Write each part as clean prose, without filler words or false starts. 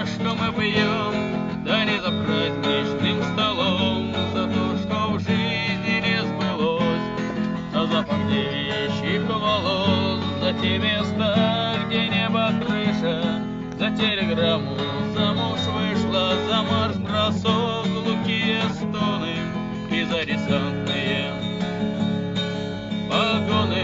За что мы пьем, да не за праздничным столом, за то, что в жизни не сбылось, за запах девичьих волос, за те места, где небо крыша, за телеграмму замуж вышла, за марш-бросок, глухие стоны и за десантные погоны.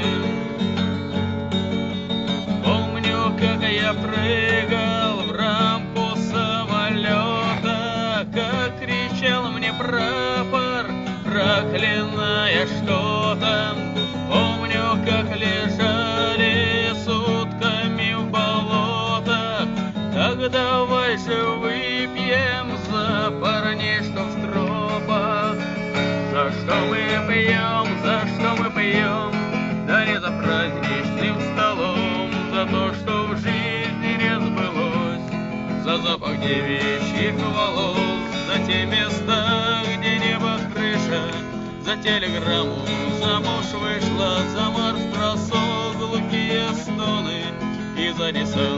Помню, как я прыгал в рампу самолета, как кричал мне прапор, проклиная что-то. Помню, как лежали сутками в болотах. Так давай же выпьем за парней, что в стропах. За что мы пьем, за что мы пьем, да не за праздничным столом, за то, что в жизни не сбылось, за запах девичьих волос, за те места, где небо крыша, за телеграмму замуж вышла, за марш-бросок, глухие стоны и за десант.